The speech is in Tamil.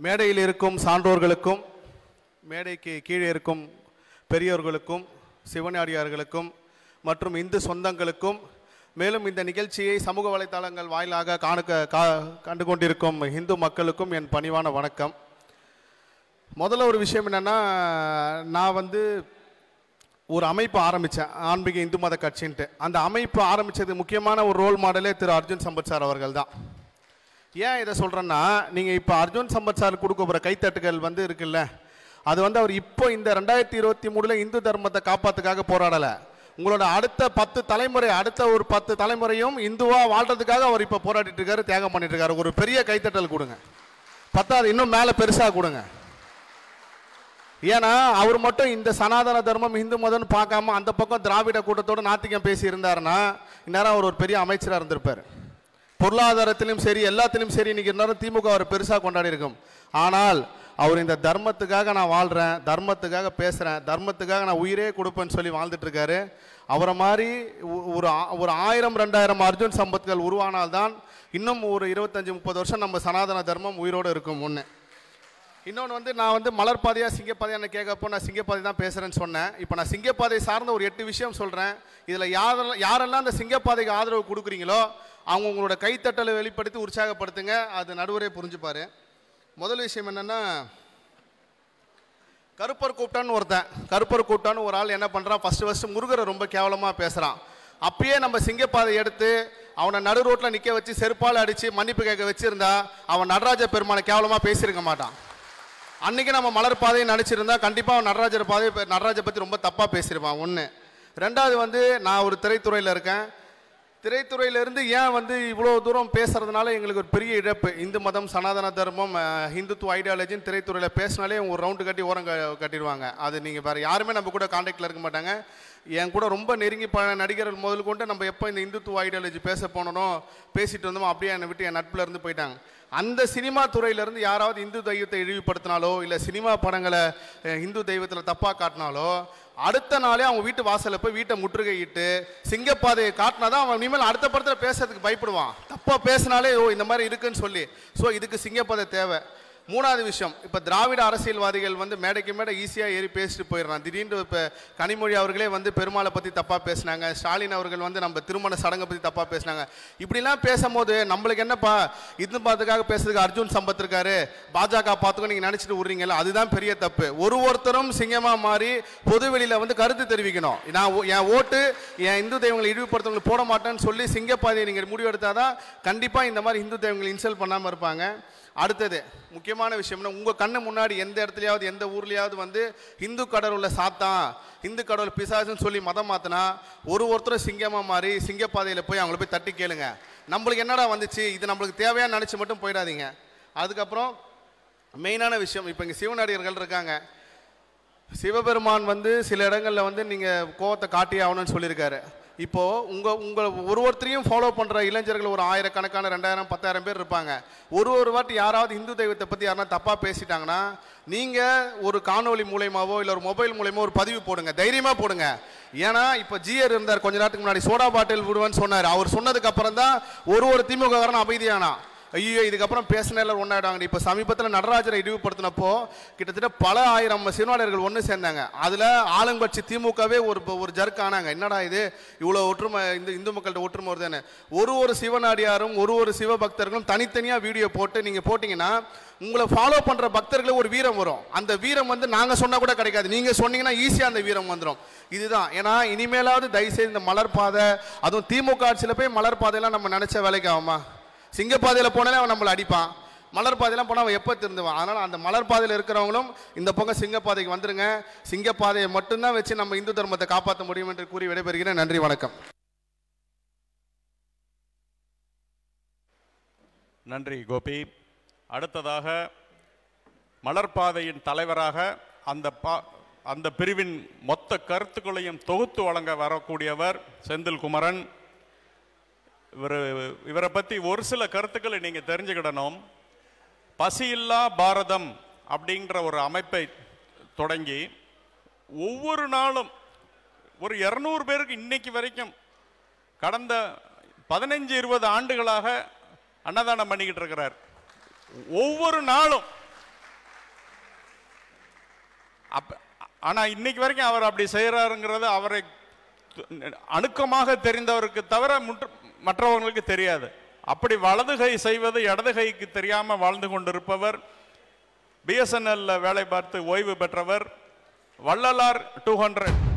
மேடையில் இருக்கும் சான்றோர்களுக்கும் மேடைக்கு கீழே இருக்கும் பெரியோர்களுக்கும் சிவனடியார்களுக்கும் மற்றும் இந்து சொந்தங்களுக்கும் மேலும் இந்த நிகழ்ச்சியை சமூக வலைத்தளங்கள் வாயிலாக கண்டு கொண்டிருக்கும் இந்து மக்களுக்கும் என் பணிவான வணக்கம். முதல்ல ஒரு விஷயம் என்னென்னா, நான் ஒரு அமைப்பு ஆரம்பித்தேன், ஆன்மீக இந்து மத கட்சின்ட்டு. அந்த அமைப்பு ஆரம்பித்தது முக்கியமான ஒரு ரோல் மாடலே திரு அர்ஜுன் சம்பத் சார் அவர்கள் தான். ஏன் இதை சொல்கிறேன்னா, நீங்கள் இப்போ அர்ஜுன் சம்பத் சார் கொடுக்க போகிற கைத்தட்டுகள் இருக்குல்ல, அது அவர் இப்போ இந்த 2023 இந்து தர்மத்தை காப்பாற்றுக்காக போராடலை. உங்களோட அடுத்த 10 தலைமுறை, அடுத்த ஒரு 10 தலைமுறையும் இந்துவாக வாழ்கிறதுக்காக அவர் இப்போ போராடிட்டு இருக்காரு, தியாகம் பண்ணிட்டு இருக்காரு. ஒரு பெரிய கைத்தட்டல் கொடுங்க. 10வது இன்னும் மேலே பெருசாக கொடுங்க. ஏன்னா அவர் மட்டும் இந்த சனாதன தர்மம் இந்து மதம்னு பார்க்காம அந்த பக்கம் திராவிட கூட்டத்தோடு நாத்திகம் பேசி இருந்தாருன்னா இந்நேரம் அவர் ஒரு பெரிய அமைச்சராக இருந்திருப்பார். பொருளாதாரத்திலும் சரி, எல்லாத்திலும் சரி, இன்னைக்கு இருந்தாலும் திமுக அவர் பெருசாக கொண்டாடி இருக்கும். ஆனால் அவர் இந்த தர்மத்துக்காக நான் வாழ்கிறேன், தர்மத்துக்காக பேசுகிறேன், தர்மத்துக்காக நான் உயிரே கொடுப்பேன்னு சொல்லி வாழ்ந்துட்டு இருக்காரு. அவரை மாதிரி ஒரு 1000-2000 அர்ஜுன் சம்பத்கள் உருவானால்தான் இன்னும் ஒரு 25-30 வருஷம் நம்ம சனாதன தர்மம் உயிரோடு இருக்கும். ஒன்று. இன்னொன்று நான் மலர்பாதையா சிங்கப்பாதையான்னு கேட்கப்போ நான் சிங்கப்பாதை தான் பேசுகிறேன்னு சொன்னேன். இப்போ நான் சிங்கப்பாதை சார்ந்த ஒரு 8 விஷயம் சொல்கிறேன். இதில் யாரெல்லாம் அந்த சிங்கப்பாதைக்கு ஆதரவு கொடுக்குறீங்களோ அவங்க உங்களோட கைத்தட்டலை வெளிப்படுத்தி உற்சாகப்படுத்துங்க. அது நடுவரே புரிஞ்சுப்பார். முதல் விஷயம் என்னென்னா, கருப்பர் கூப்பிட்டான்னு ஒருத்தன், கருப்பர் கூப்பிட்டான்னு ஒரு ஆள் என்ன பண்ணுறான், ஃபஸ்ட்டு முருகரை ரொம்ப கேவலமாக பேசுகிறான். அப்பயே நம்ம சிங்கப்பாதை எடுத்து அவனை நடு ரோட்டில் நிற்க வச்சு செருப்பால் அடித்து மன்னிப்பு கேட்க வச்சுருந்தா அவன் நடராஜ பெருமானை கேவலமாக பேசியிருக்க மாட்டான். அன்றைக்கி நம்ம மலர் பாதையை நினச்சிருந்தா கண்டிப்பாக அவன் நடராஜை பற்றி ரொம்ப தப்பாக பேசியிருப்பான். ஒன்று. ரெண்டாவது நான் ஒரு திரைத்துறையில் இருக்கேன். திரைத்துறையிலேருந்து ஏன் இவ்வளோ தூரம் பேசுகிறதுனால எங்களுக்கு ஒரு பெரிய இழப்பு. இந்து மதம், சனாதன தர்மம், ஹிந்துத்துவ ஐடியாலஜின்னு திரைத்துறையில் பேசினாலே ஒரு ரவுண்டு கட்டி ஓரம் கட்டிடுவாங்க. அது நீங்கள் வேறு யாருமே நம்ம கூட கான்டாக்டில் இருக்க மாட்டாங்க. என் கூட ரொம்ப நெருங்கி நடிகர்கள் முதல் கொண்டு நம்ம எப்போ இந்த இந்துத்துவ ஐடியாலஜி பேச போனோம் பேசிட்டு வந்தோமோ அப்படியே என்னை விட்டு என் நட்பில் இருந்து போயிட்டாங்க. அந்த சினிமா துறையிலேருந்து யாராவது இந்து தெய்வத்தை இழிவுபடுத்தினாலோ இல்லை சினிமா படங்களை இந்து தெய்வத்தில் தப்பாக காட்டினாலோ அடுத்த நாளே அவங்க வீட்டு வாசலில் போய் வீட்டை முற்றுகையிட்டு சிங்கப்பாதையை காட்டினா தான் அவன் இனிமேல் அடுத்த படத்தில் பேசுறதுக்கு பயப்படுவான். தப்பாக பேசினாலே இந்த மாதிரி இருக்குன்னு சொல்லி. ஸோ இதுக்கு சிங்கப்பாதை தேவை. மூணாவது விஷயம், இப்போ திராவிட அரசியல்வாதிகள் மேடைக்கு மேடை ஈஸியாக ஏறி பேசிட்டு போயிடுறான். திடீர்னு இப்போ கனிமொழி அவர்களே பெருமாளை பற்றி தப்பாக பேசினாங்க, ஸ்டாலின் அவர்கள் நம்ம திருமண சடங்கை பற்றி தப்பாக பேசினாங்க. இப்படிலாம் பேசும்போது நம்மளுக்கு என்னப்பா, இந்து மதத்துக்காக பேசுறதுக்கு அர்ஜுன் சம்பத் இருக்காரு, பாஜக பார்த்துக்கோ நீங்கள் நினச்சிட்டு விட்றீங்களா? அதுதான் பெரிய தப்பு. ஒருத்தரும் சிங்கமாக மாறி பொதுவெளியில் கருத்து தெரிவிக்கணும். நான் என் ஓட்டு என் இந்து தெய்வங்களை இழிவுபடுத்தவங்களை போட மாட்டேன்னு சொல்லி சிங்கப்பாதையை நீங்கள் முடிவெடுத்தால் தான் கண்டிப்பாக இந்த மாதிரி இந்து தெய்வங்களை இன்சல்ட் பண்ணாமல் இருப்பாங்க. அடுத்தது முக்கியமான விஷயம்னா, உங்கள் கண்ணு முன்னாடி எந்த இடத்துலையாவது எந்த ஊர்லேயாவது இந்து கடவுளை சாத்தான், இந்து கடவுள் பிசாசுன்னு சொல்லி மதம் மாற்றினா ஒருத்தரும் சிங்கமாக மாறி சிங்கப்பாதையில் போய் அவங்கள போய் தட்டி கேளுங்க, நம்மளுக்கு என்னடா வந்துச்சு, இது நம்மளுக்கு தேவையான நினச்சி மட்டும் போயிடாதீங்க. அதுக்கப்புறம் மெயினான விஷயம், இப்போ இங்கே சிவனடியார்கள் இருக்காங்க. சிவபெருமான் சில இடங்களில் நீங்கள் கோவத்தை காட்டி ஆகணும்னு சொல்லியிருக்காரு. இப்போது உங்கள் ஒருத்தரையும் ஃபாலோ பண்ணுற இளைஞர்கள் ஒரு 1000கணக்கான 2000 10,000 பேர் இருப்பாங்க. ஒரு வாட்டி யாராவது இந்து தெய்வத்தை பற்றி யாருன்னா தப்பாக பேசிட்டாங்கன்னா நீங்கள் ஒரு காணொலி மூலயமாவோ இல்லை ஒரு மொபைல் மூலயமா ஒரு பதிவு போடுங்க, தைரியமாக போடுங்க. ஏன்னா இப்போ ஜிஆர் இருந்தார் கொஞ்ச நேரத்துக்கு முன்னாடி, சோடா பாட்டில் விடுவேன்னு சொன்னார். அவர் சொன்னதுக்கு அப்புறம் தான் ஒரு திமுககாரன் அமைதியானா. ஐயோ இதுக்கப்புறம் பேசின எல்லாரும் ஒன்றாயிடுவாங்க. இப்போ சமீபத்தில் நடராஜரை இழிவுபடுத்தினப்போ கிட்டத்தட்ட பல 1000 சிவனடியார்கள் ஒன்று சேர்ந்தாங்க. அதில் ஆளுங்கட்சி திமுகவே ஒரு ஜர்க் ஆனாங்க. என்னடா இது இவ்வளோ ஒற்றுமை, இந்த இந்து மக்கள்கிட்ட ஒற்றுமை வருதுன்னு. ஒரு சிவனடியாரும் ஒரு சிவபக்தர்களும் தனித்தனியாக வீடியோ போட்டு நீங்கள் போட்டிங்கன்னா உங்களை ஃபாலோ பண்ணுற பக்தர்களுக்கு ஒரு வீரம் வரும். அந்த வீரம் நாங்கள் சொன்னால் கூட கிடைக்காது, நீங்கள் சொன்னீங்கன்னா ஈஸியாக அந்த வீரம் வந்துடும். இதுதான். ஏன்னா இனிமேலாவது தயவுசெய்து இந்த மலர்பாதை, அதுவும் திமுக ஆட்சியில் போய் மலர்பாதையெல்லாம் நம்ம நினச்ச வேலைக்கு ஆகுமா? சிங்கப்பாதையில் போனாலே அவன் நம்மளை அடிப்பான், மலர்பாதையெல்லாம் போனால் அவன் எப்போ திருந்துவான்? அதனால் அந்த மலர்பாதையில் இருக்கிறவங்களும் இந்த பக்கம் சிங்கப்பாதைக்கு வந்துருங்க. சிங்கப்பாதையை மட்டும்தான் வச்சு நம்ம இந்து தர்மத்தை காப்பாற்ற முடியும் என்று கூறி விடைபெறுகிறேன். நன்றி, வணக்கம். நன்றி கோபி. அடுத்ததாக மலர்பாதையின் தலைவராக அந்த பிரிவின் மொத்த கருத்துக்களையும் தொகுத்து வழங்க வரக்கூடியவர் செந்தில் குமரன். இவரை பற்றி ஒரு சில கருத்துக்களை நீங்கள் தெரிஞ்சுக்கிடணும். பசியில்லா பாரதம் அப்படின்ற ஒரு அமைப்பை தொடங்கி ஒவ்வொரு நாளும் ஒரு 200 பேருக்கு இன்னைக்கு வரைக்கும் கடந்த 15-20 ஆண்டுகளாக அன்னதானம் பண்ணிக்கிட்டு இருக்கிறார். ஒவ்வொரு நாளும் ஆனா இன்னைக்கு வரைக்கும் அவர் அப்படி செய்யறாருங்கிறது அவரை அணுக்கமாக தெரிந்தவருக்கு தவிர மற்றவர்களுக்கு தெரியாது. அப்படி வலதுகை செய்வது இடதுகைக்கு தெரியாம வாழ்ந்து கொண்டிருப்பவர், பிஎஸ்என்எல் வேலை பார்த்து ஓய்வு பெற்றவர், வள்ளலார் 200